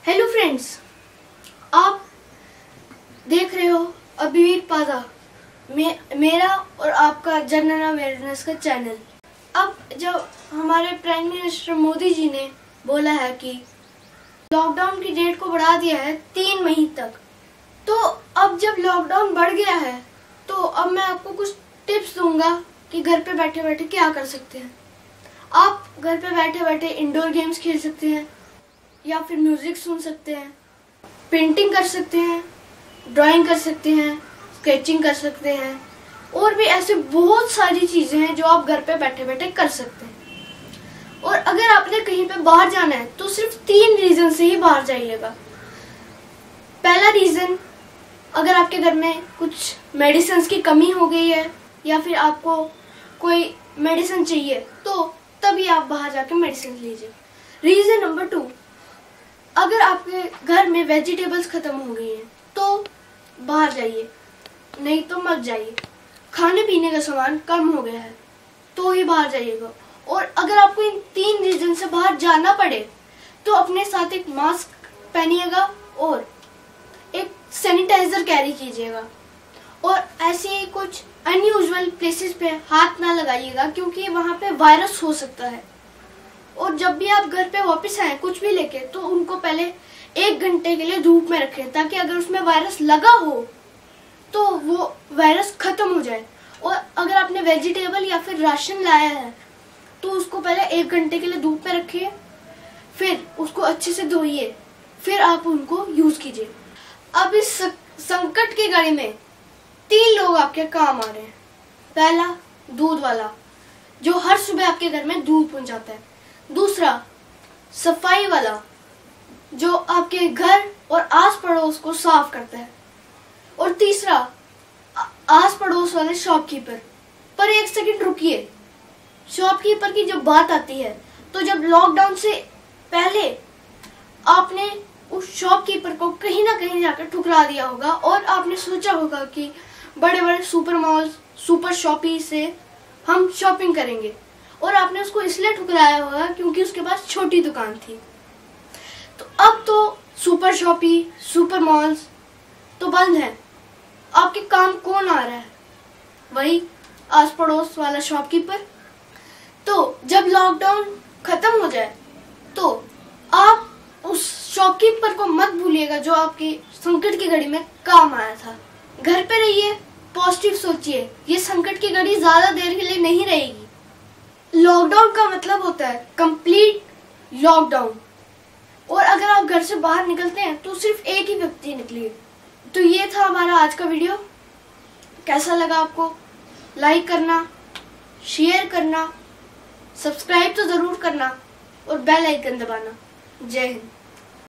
Hello friends, आप देख रहे हो अभिवीर पादा मेरा और आपका जनरल अवेयरनेस का चैनल। अब जब हमारे प्राइम मिनिस्टर मोदी जी ने बोला है कि लॉकडाउन की डेट को बढ़ा दिया है 3 मई तक, तो अब जब लॉकडाउन बढ़ गया है तो अब मैं आपको कुछ टिप्स दूंगा कि घर पे बैठे बैठे क्या कर सकते हैं। आप घर पे बैठे बैठे इंडोर गेम्स खेल सकते हैं या फिर म्यूजिक सुन सकते हैं, पेंटिंग कर सकते हैं, ड्राइंग कर सकते हैं, स्केचिंग कर सकते हैं और भी ऐसे बहुत सारी चीजें हैं जो आप घर पे बैठे बैठे कर सकते हैं। और अगर आपने कहीं पे बाहर जाना है तो सिर्फ 3 रीजन से ही बाहर जाइएगा। पहला रीजन, अगर आपके घर में कुछ मेडिसिन की कमी हो गई है या फिर आपको कोई मेडिसिन चाहिए तो तभी आप बाहर जाके मेडिसिन लीजिए। रीजन नंबर 2, अगर आपके घर में वेजिटेबल्स खत्म हो गई हैं तो बाहर जाइए, नहीं तो मत जाइए। खाने पीने का सामान कम हो गया है तो ही बाहर जाइएगा। और अगर आपको इन 3 रीजन से बाहर जाना पड़े तो अपने साथ एक मास्क पहनिएगा और एक सैनिटाइजर कैरी कीजिएगा। और ऐसे ही कुछ अनयूजुअल प्लेसेस पे हाथ ना लगाइएगा क्योंकि वहां पे वायरस हो सकता है। और जब भी आप घर पे वापस आए कुछ भी लेके तो उनको पहले 1 घंटे के लिए धूप में रखें ताकि अगर उसमें वायरस लगा हो तो वो वायरस खत्म हो जाए। और अगर आपने वेजिटेबल या फिर राशन लाया है तो उसको पहले 1 घंटे के लिए धूप में रखिए, फिर उसको अच्छे से धोइए, फिर आप उनको यूज कीजिए। अब इस संकट की घड़ी में 3 लोग आपके काम आ रहे हैं। पहला, दूध वाला जो हर सुबह आपके घर में दूध पहुंचाता है। दूसरा, सफाई वाला जो आपके घर और आस पड़ोस को साफ करता है। और तीसरा, आस पड़ोस वाले शॉपकीपर। पर 1 सेकंड रुकिए, शॉपकीपर की जब बात आती है तो जब लॉकडाउन से पहले आपने उस शॉपकीपर को कहीं ना कहीं जाकर ठुकरा दिया होगा और आपने सोचा होगा कि बड़े बड़े सुपर मॉल, सुपर शॉपी से हम शॉपिंग करेंगे, और आपने उसको इसलिए ठुकराया होगा क्योंकि उसके पास छोटी दुकान थी। तो अब तो सुपर शॉपी, सुपर मॉल्स तो बंद है। आपके काम कौन आ रहा है? वही आस पड़ोस वाला शॉपकीपर। तो जब लॉकडाउन खत्म हो जाए तो आप उस शॉपकीपर को मत भूलिएगा जो आपकी संकट की घड़ी में काम आया था। घर पे रहिए, पॉजिटिव सोचिए, ये संकट की घड़ी ज्यादा देर के लिए नहीं रहेगी। लॉकडाउन का मतलब होता है कंप्लीट लॉकडाउन। और अगर आप घर से बाहर निकलते हैं तो सिर्फ एक ही व्यक्ति निकलिए। तो ये था हमारा आज का वीडियो। कैसा लगा आपको? लाइक करना, शेयर करना, सब्सक्राइब तो जरूर करना और बेल आइकन दबाना। जय हिंद।